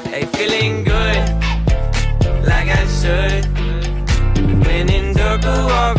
Hey, feeling good, like I should. When in dark, walk